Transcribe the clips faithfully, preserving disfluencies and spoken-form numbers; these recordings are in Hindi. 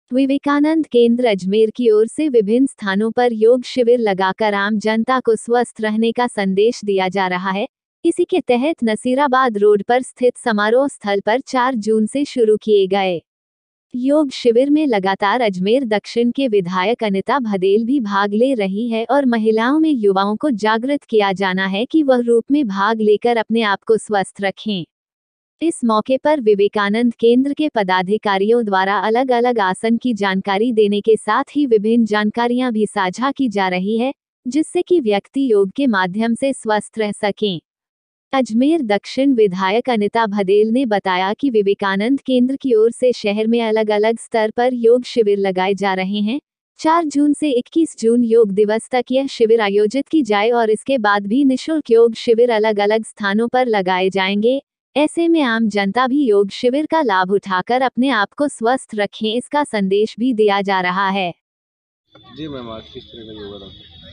विवेकानंद केंद्र अजमेर की ओर से विभिन्न स्थानों पर योग शिविर लगाकर आम जनता को स्वस्थ रहने का संदेश दिया जा रहा है। इसी के तहत नसीराबाद रोड पर स्थित समारोह स्थल पर चार जून से शुरू किए गए योग शिविर में लगातार अजमेर दक्षिण के विधायक अनिता भदेल भी भाग ले रही है और महिलाओं में युवाओं को जागृत किया जाना है कि वह रूप में भाग लेकर अपने आप को स्वस्थ रखें। इस मौके पर विवेकानंद केंद्र के पदाधिकारियों द्वारा अलग अलग आसन की जानकारी देने के साथ ही विभिन्न जानकारियां भी साझा की जा रही है, जिससे कि व्यक्ति योग के माध्यम से स्वस्थ रह सकें। अजमेर दक्षिण विधायक अनिता भदेल ने बताया कि विवेकानंद केंद्र की ओर से शहर में अलग अलग स्तर पर योग शिविर लगाए जा रहे हैं। चार जून से इक्कीस जून योग दिवस तक यह शिविर आयोजित की जाए और इसके बाद भी निःशुल्क योग शिविर अलग अलग स्थानों पर लगाए जाएंगे। ऐसे में आम जनता भी योग शिविर का लाभ उठाकर अपने आप को स्वस्थ रखें, इसका संदेश भी दिया जा रहा है। जी मैम, आज किस तरह का योगा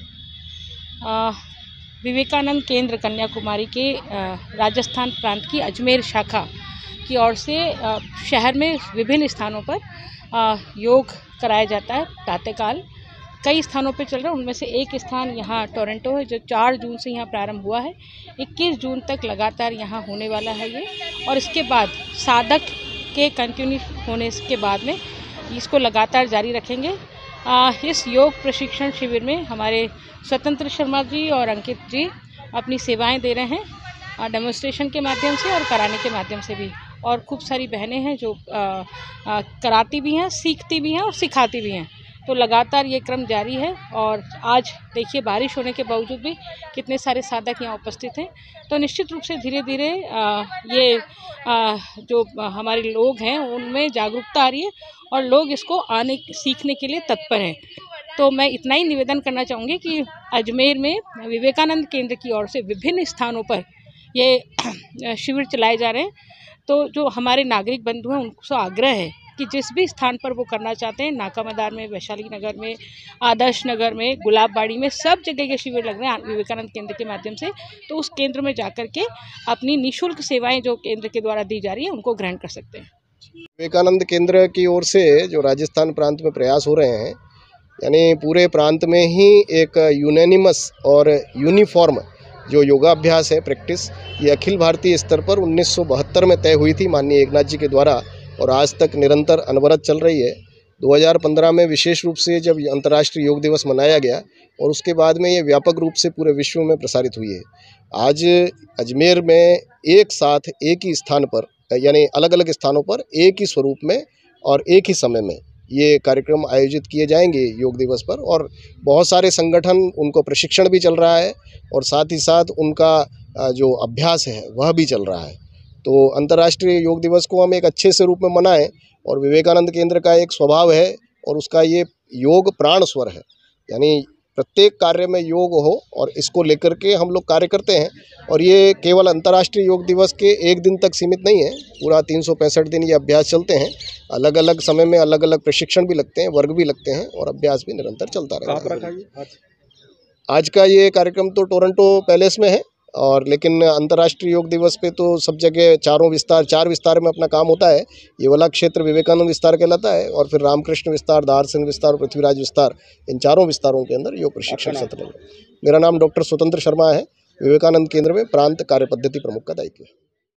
आ, विवेकानंद केंद्र कन्याकुमारी के आ, राजस्थान प्रांत की अजमेर शाखा की ओर से आ, शहर में विभिन्न स्थानों पर आ, योग कराया जाता है। प्रातःकाल कई स्थानों पर चल रहा है, उनमें से एक स्थान यहाँ टोरंटो है जो चार जून से यहाँ प्रारंभ हुआ है। इक्कीस जून तक लगातार यहाँ होने वाला है ये, और इसके बाद साधक के कंटिन्यू होने के बाद में इसको लगातार जारी रखेंगे। आ, इस योग प्रशिक्षण शिविर में हमारे स्वतंत्र शर्मा जी और अंकित जी अपनी सेवाएं दे रहे हैं, डेमोन्स्ट्रेशन के माध्यम से और कराने के माध्यम से भी, और खूब सारी बहनें हैं जो आ, आ, कराती भी हैं, सीखती भी हैं और सिखाती भी हैं। तो लगातार ये क्रम जारी है, और आज देखिए बारिश होने के बावजूद भी कितने सारे साधक यहाँ उपस्थित हैं। तो निश्चित रूप से धीरे धीरे ये आ, जो हमारे लोग हैं उनमें जागरूकता आ रही है और लोग इसको आने सीखने के लिए तत्पर हैं। तो मैं इतना ही निवेदन करना चाहूँगी कि अजमेर में विवेकानंद केंद्र की ओर से विभिन्न स्थानों पर ये शिविर चलाए जा रहे हैं। तो जो हमारे नागरिक बंधु हैं उनको आग्रह है कि जिस भी स्थान पर वो करना चाहते हैं, नाका मैदान में, वैशाली नगर में, आदर्श नगर में, गुलाबबाड़ी में, सब जगह के शिविर लग रहे हैं विवेकानंद केंद्र के माध्यम से। तो उस केंद्र में जाकर के अपनी निःशुल्क सेवाएं जो केंद्र के द्वारा दी जा रही हैं उनको ग्रहण कर सकते हैं। विवेकानंद केंद्र की ओर से जो राजस्थान प्रांत में प्रयास हो रहे हैं, यानी पूरे प्रांत में ही एक यूनानिमस और यूनिफॉर्म जो योगाभ्यास है, प्रैक्टिस, ये अखिल भारतीय स्तर पर उन्नीस सौ बहत्तर में तय हुई थी माननीय एकनाथ जी के द्वारा, और आज तक निरंतर अनवरत चल रही है। दो हज़ार पंद्रह में विशेष रूप से जब अंतर्राष्ट्रीय योग दिवस मनाया गया, और उसके बाद में ये व्यापक रूप से पूरे विश्व में प्रसारित हुई है। आज अजमेर में एक साथ एक ही स्थान पर, यानी अलग अलग स्थानों पर एक ही स्वरूप में और एक ही समय में ये कार्यक्रम आयोजित किए जाएंगे योग दिवस पर, और बहुत सारे संगठन, उनको प्रशिक्षण भी चल रहा है और साथ ही साथ उनका जो अभ्यास है वह भी चल रहा है। तो अंतर्राष्ट्रीय योग दिवस को हम एक अच्छे से रूप में मनाएं, और विवेकानंद केंद्र का एक स्वभाव है और उसका ये योग प्राण स्वर है, यानी प्रत्येक कार्य में योग हो, और इसको लेकर के हम लोग कार्य करते हैं। और ये केवल अंतर्राष्ट्रीय योग दिवस के एक दिन तक सीमित नहीं है, पूरा तीन सौ पैंसठ दिन ये अभ्यास चलते हैं। अलग अलग समय में अलग अलग प्रशिक्षण भी लगते हैं, वर्ग भी लगते हैं, और अभ्यास भी निरंतर चलता रहता है। आज का ये कार्यक्रम तो टोरंटो पैलेस में है, और लेकिन अंतर्राष्ट्रीय योग दिवस पे तो सब जगह चारों विस्तार चार विस्तार में अपना काम होता है। ये वाला क्षेत्र विवेकानंद विस्तार कहलाता है, और फिर रामकृष्ण विस्तार, दारसन विस्तार और पृथ्वीराज विस्तार, इन चारों विस्तारों के अंदर योग प्रशिक्षण सत्र है। मेरा नाम डॉक्टर स्वतंत्र शर्मा है। विवेकानंद केंद्र में प्रांत कार्य पद्धति प्रमुख का दायित्व है।